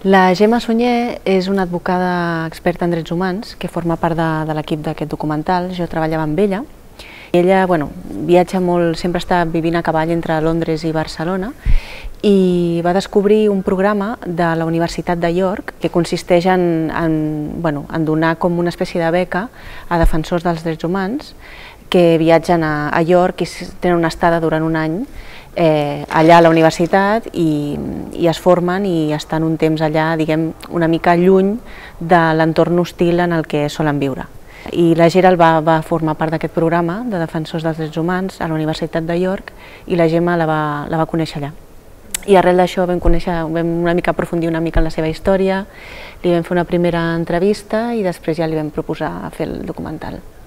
La Gemma Sunyer és una advocada experta en drets humans que forma part de l'equip d'aquest documental. Jo treballava amb ella. Ella viatja molt, sempre està vivint a cavall entre Londres i Barcelona i va descobrir un programa de la Universitat de York que consisteix en donar com una espècie de beca a defensors dels drets humans que viatgen a York i tenen una estada durant un any allà a la universitat i es formen i estan un temps allà, diguem, una mica lluny de l'entorn hostil en el que solen viure. I la Gerald va formar part d'aquest programa de defensors dels drets humans a la Universitat de York i la Gemma la va conèixer allà. I arrel d'això vam una mica aprofundir una mica en la seva història, li vam fer una primera entrevista i després ja li vam proposar fer el documental.